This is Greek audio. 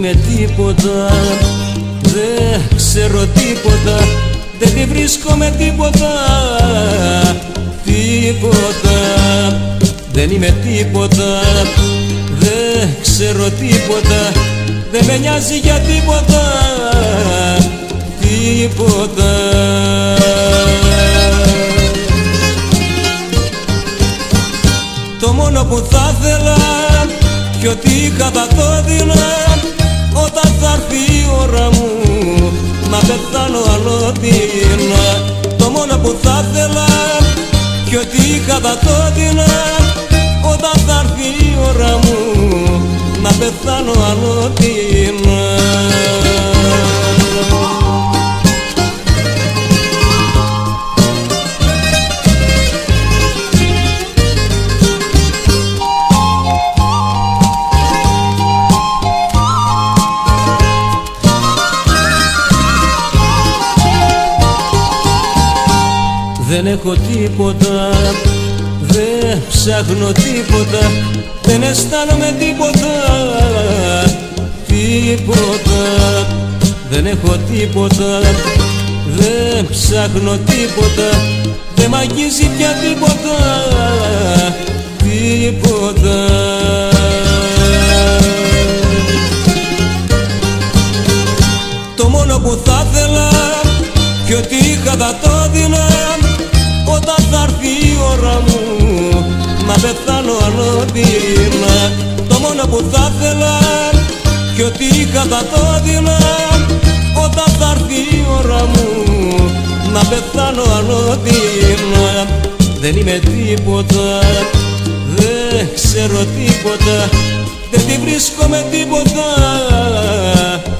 είμαι τίποτα, δεν ξέρω τίποτα, δεν τη βρίσκω με τίποτα, τίποτα. Δεν είμαι τίποτα, δεν ξέρω τίποτα, δεν με νοιάζει για τίποτα, τίποτα. Το μόνο που θα ήθελα κι ό,τι είχα θα το έδινα όταν θα έρθει η ώρα μου να πεθάνω ανώδυνα. Το μόνο που θα ήθελα κι ό,τι είχα θα το έδινα όταν θα έρθει η ώρα μου να πεθάνω ανώδυνα. Δεν έχω τίποτα, δεν ψάχνω τίποτα, δεν αισθάνομαι τίποτα, τίποτα. Δεν έχω τίποτα, δεν ψάχνω τίποτα, δεν μ' αγγίζει πια τίποτα, τίποτα. Το μόνο που θα ήθελα κι ό,τι είχα θα το έδινα όταν θα έρθει η ώρα μου να πεθάνω ανώδυνα. Το μόνο που θα ήθελα κι ό,τι είχα θα το έδινα όταν θα έρθει η ώρα μου να πεθάνω ανώδυνα. Δεν είμαι τίποτα, δεν ξέρω τίποτα, δεν τη βρίσκω με τίποτα,